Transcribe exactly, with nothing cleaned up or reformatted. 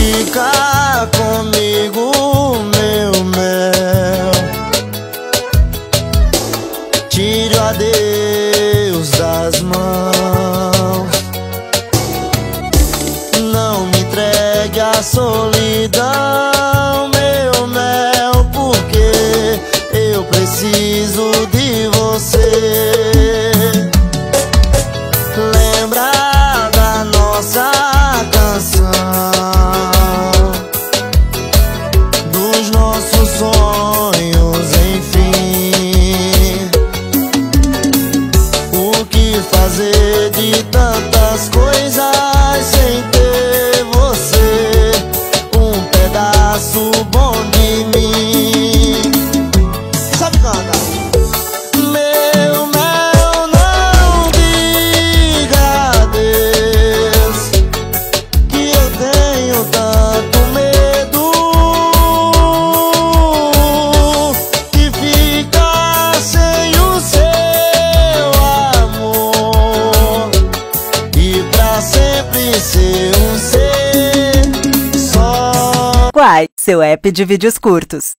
ficar comigo, meu mel. Tire o adeus das mãos. Não me entregue à solidão, meu mel, porque eu preciso de você. Lembra da nossa canção, dos nossos sonhos, enfim. O que fazer de tantas coisas sem ter você, um pedaço bom de mim. Sabe cantar? Meu mel, não diga adeus, que eu tenho tanto medo de ficar sem o seu amor e pra sempre ser um ser só. Quai, seu app de vídeos curtos.